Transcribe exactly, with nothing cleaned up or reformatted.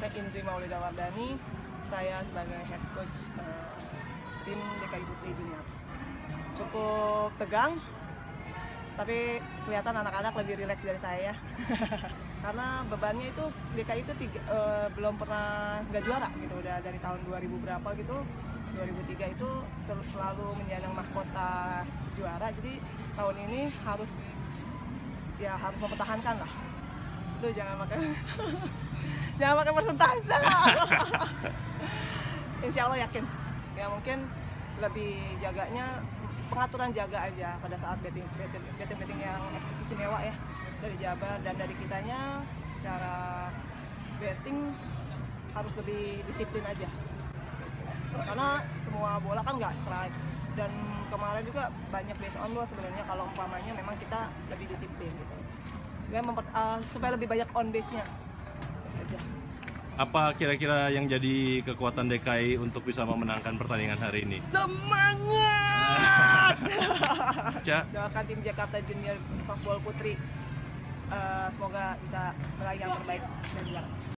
saya Indri Maulida Wardani, saya sebagai head coach uh, tim D K I Putri Junior. Cukup tegang, tapi kelihatan anak-anak lebih rileks dari saya. Karena bebannya itu D K I itu tiga, uh, belum pernah nggak juara gitu, udah dari tahun dua ribu berapa gitu, dua ribu tiga itu selalu menyandang mahkota juara. Jadi tahun ini harus ya harus mempertahankan lah. Itu jangan pakai jangan pakai persentase. Insya Allah yakin. Ya mungkin lebih jaganya pengaturan jaga aja pada saat betting betting betting, betting yang istimewa ya dari Jabar, dan dari kitanya secara betting harus lebih disiplin aja. Karena semua bola kan nggak strike, dan kemarin juga banyak based on ball sebenarnya kalau umpamanya memang kita lebih disiplin gitu. Ya, memper, uh, supaya lebih banyak on base-nya aja. Apa kira-kira yang jadi kekuatan D K I untuk bisa memenangkan pertandingan hari ini? Semangat! Doakan tim Jakarta Junior Softball Putri, uh, semoga bisa meraih yang terbaik dan juara.